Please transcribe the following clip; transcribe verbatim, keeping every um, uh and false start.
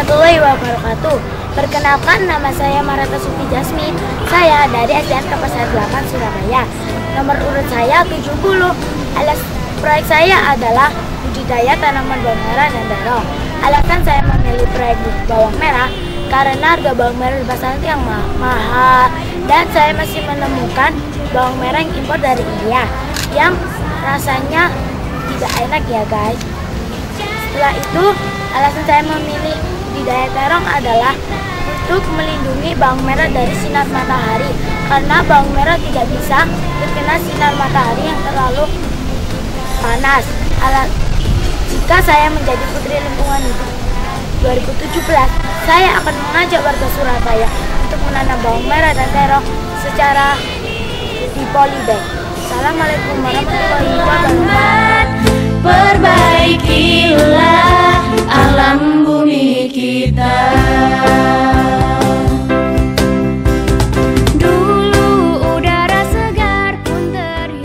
warahmatullahi wabarakatuh. Perkenalkan, nama saya Marata Sufi Jasmine. Saya dari S D N Pasar delapan Surabaya. Nomor urut saya tujuh puluh. Alas proyek saya adalah budidaya tanaman bawang merah dan terong. Alasan saya memilih proyek bawang merah karena harga bawang merah di pasaran yang ma mahal, dan saya masih menemukan bawang merah yang impor dari India yang rasanya tidak enak ya guys. Setelah itu, alasan saya memilih budidaya terong adalah untuk melindungi bawang merah dari sinar matahari, karena bawang merah tidak bisa terkena sinar matahari yang terlalu panas. Alat Jika saya menjadi Putri Lingkungan Hidup dua ribu tujuh belas, saya akan mengajak warga Surabaya untuk menanam bawang merah dan terong secara di polybag. Assalamualaikum warahmatullahi wabarakatuh. Perbaiki